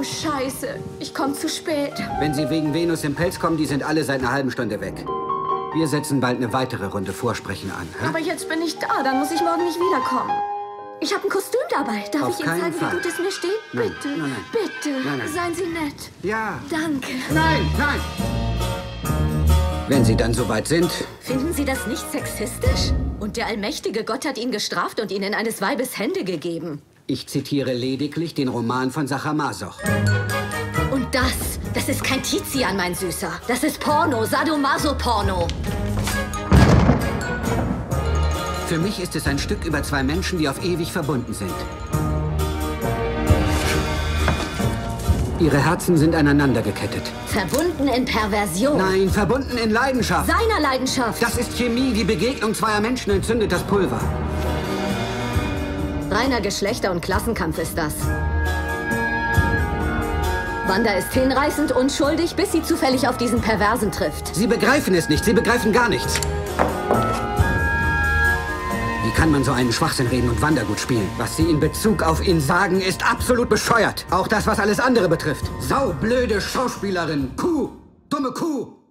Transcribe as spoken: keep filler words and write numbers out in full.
Scheiße. Ich komme zu spät. Wenn Sie wegen Venus im Pelz kommen, die sind alle seit einer halben Stunde weg. Wir setzen bald eine weitere Runde Vorsprechen an. Hä? Aber jetzt bin ich da, dann muss ich morgen nicht wiederkommen. Ich habe ein Kostüm dabei. Darf Auf ich Ihnen keinen zeigen, Fall. wie gut es mir steht? Nein, Bitte, nein, nein. bitte. Nein, nein. Seien Sie nett. Ja. Danke. Nein, nein. Wenn Sie dann soweit sind. Finden Sie das nicht sexistisch? Und der allmächtige Gott hat ihn gestraft und ihnen eines Weibes Hände gegeben. Ich zitiere lediglich den Roman von Sacher-Masoch. Und das, das ist kein Tizian, mein Süßer. Das ist Porno, Sadomaso-Porno. Für mich ist es ein Stück über zwei Menschen, die auf ewig verbunden sind. Ihre Herzen sind aneinander gekettet. Verbunden in Perversion. Nein, verbunden in Leidenschaft. Seiner Leidenschaft. Das ist Chemie. Die Begegnung zweier Menschen entzündet das Pulver. Reiner Geschlechter- und Klassenkampf ist das. Wanda ist hinreißend unschuldig, bis sie zufällig auf diesen Perversen trifft. Sie begreifen es nicht. Sie begreifen gar nichts. Wie kann man so einen Schwachsinn reden und Wanda gut spielen? Was Sie in Bezug auf ihn sagen, ist absolut bescheuert. Auch das, was alles andere betrifft. Saublöde Schauspielerin. Kuh. Dumme Kuh.